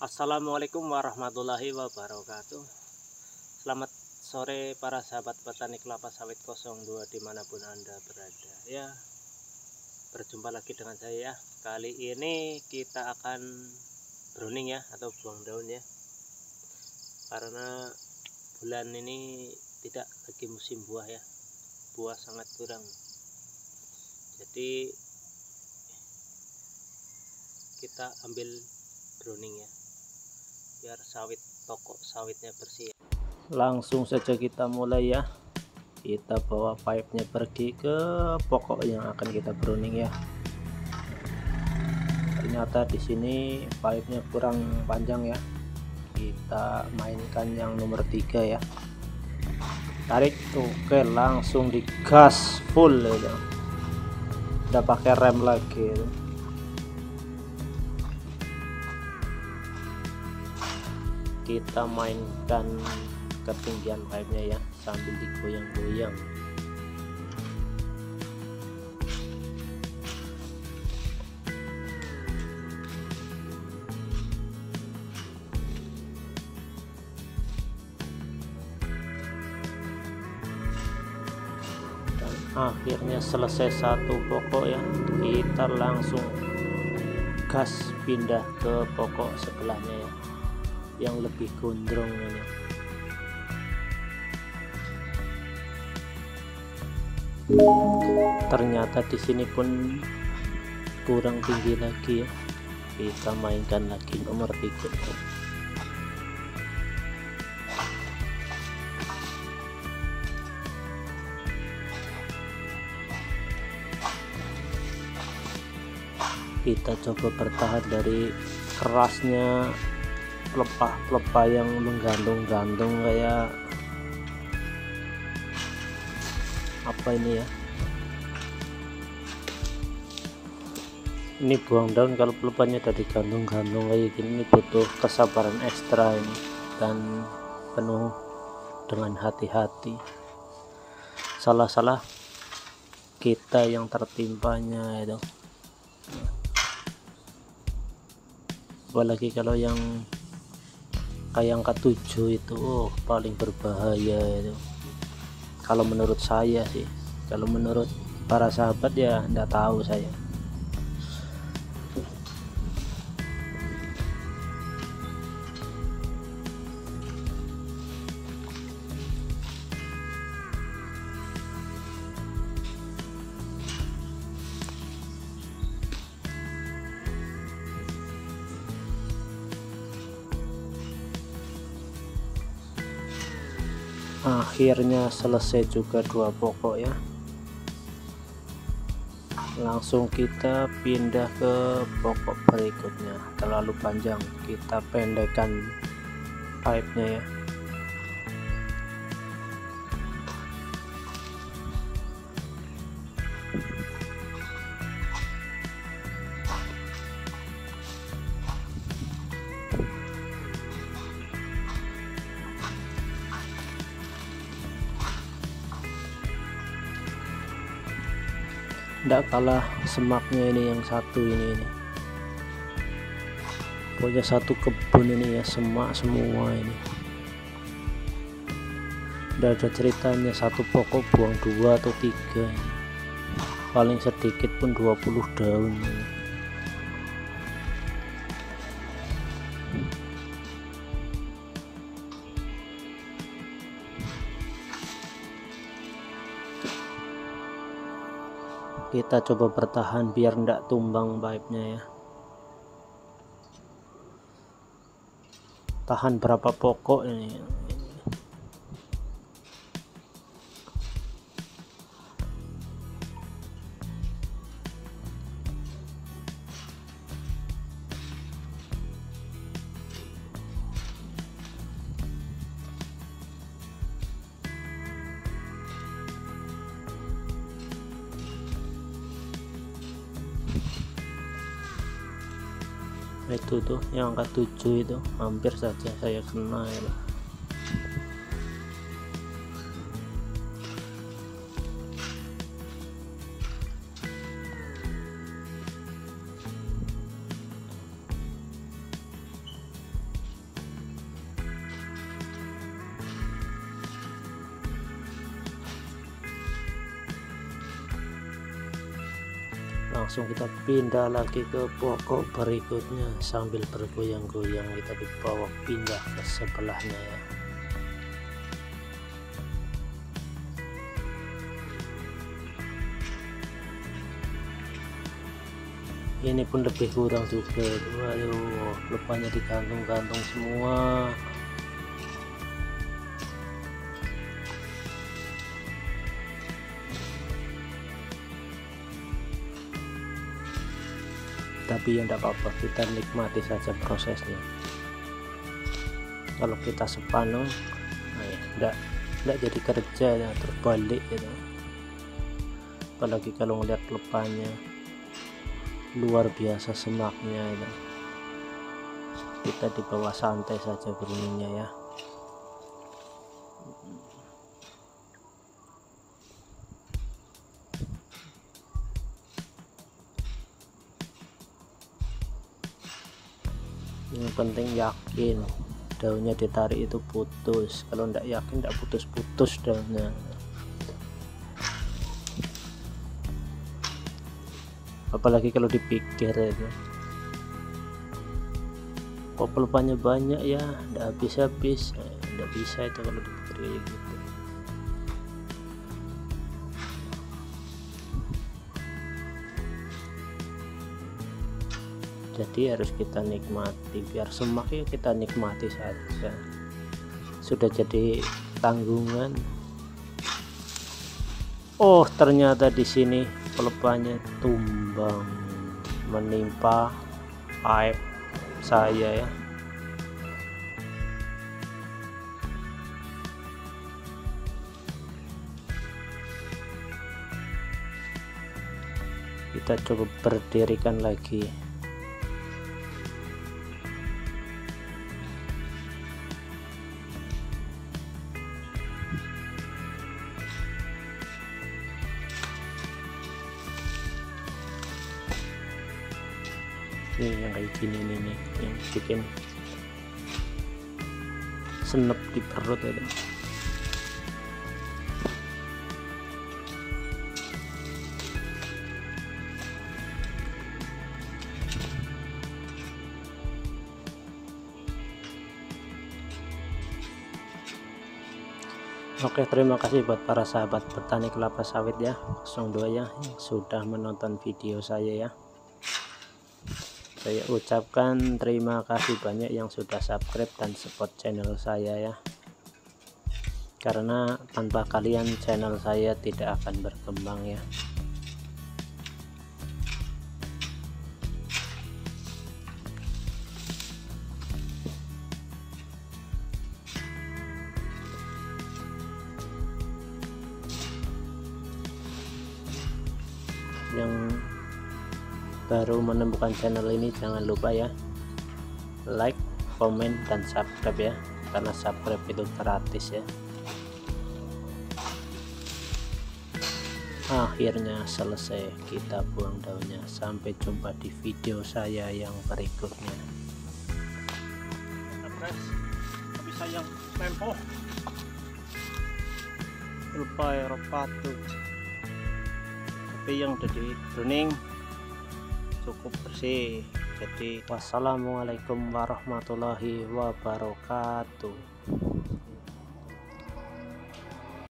Assalamualaikum warahmatullahi wabarakatuh. Selamat sore para sahabat petani kelapa sawit 02 dimanapun Anda berada. Ya, berjumpa lagi dengan saya ya. Kali ini kita akan browning ya, atau buang daun ya. Karena bulan ini tidak lagi musim buah ya. Buah sangat kurang. Jadi kita ambil browning ya, biar pokok sawitnya bersih. Langsung saja kita mulai ya. Kita bawa pipe-nya pergi ke pokok yang akan kita browning ya. Ternyata di sini pipe-nya kurang panjang ya. Kita mainkan yang nomor 3 ya. Tarik, oke, langsung digas full ya. Udah pakai rem lagi ya. Kita mainkan ketinggian pipe-nya ya sambil digoyang-goyang. Dan akhirnya selesai satu pokok ya, kita langsung gas pindah ke pokok sebelahnya ya, yang lebih gondrong ini. Ternyata di sini pun kurang tinggi lagi ya. Kita mainkan lagi nomor 3. Kita coba bertahan dari kerasnya pelepah-pelepah yang menggantung-gantung kayak apa ini ya. Ini buang daun kalau pelepahnya udah digantung-gantung kayak gini, ini butuh kesabaran ekstra ini dan penuh dengan hati-hati. Salah-salah kita yang tertimpanya itu. Apalagi kalau yang kayak angka 7 itu paling berbahaya itu kalau menurut saya sih. Kalau menurut para sahabat ya enggak tahu saya. Akhirnya selesai juga 2 pokok ya. Langsung kita pindah ke pokok berikutnya. Terlalu panjang, kita pendekkan pipe-nya ya. Nggak kalah semaknya ini yang satu ini. Pokoknya satu kebun ini ya, semak semua ini. Udah ada ceritanya, satu pokok buang 2 atau 3 ini. Paling sedikit pun 20 daun ini. Kita coba bertahan biar ndak tumbang pipe-nya ya. Tahan berapa pokok ini. Itu tuh yang angka 7 itu hampir saja saya kena ya. langsung kita pindah lagi ke pokok berikutnya sambil bergoyang-goyang. Kita dibawa pindah ke sebelahnya ya. Ini pun lebih kurang juga. Waduh, pelepahnya digantung-gantung semua. Tapi ya enggak apa-apa, kita nikmati saja prosesnya. Kalau kita sepanuh, nah ya, enggak jadi kerja ya, terbalik gitu. Apalagi kalau ngeliat pelepahnya luar biasa semaknya itu. Kita di bawah santai saja bermainnya ya. Yang penting yakin daunnya ditarik itu putus. Kalau enggak yakin enggak putus-putus daunnya. Apalagi kalau dipikir itu kok pelepahnya banyak ya, enggak habis-habis. Enggak bisa itu kalau dipikir kayak gitu. Jadi harus kita nikmati, biar semak ya kita nikmati saja. Sudah jadi tanggungan. Oh, ternyata di sini pelepahnya tumbang menimpa pipe saya ya. Kita coba berdirikan lagi. Ini yang kayak gini nih yang bikin senep di perut itu. Oke, terima kasih buat para sahabat petani kelapa sawit ya 02 ya yang sudah menonton video saya ya. Saya ucapkan terima kasih banyak yang sudah subscribe dan support channel saya ya. Karena tanpa kalian channel saya tidak akan berkembang ya. Yang baru menemukan channel ini jangan lupa ya like, komen, dan subscribe ya, karena subscribe itu gratis ya. Akhirnya selesai kita buang daunnya. Sampai jumpa di video saya yang berikutnya. Tapi sayang tempo lupa ya patut, tapi yang udah di pruning cukup bersih. Jadi wassalamualaikum warahmatullahi wabarakatuh.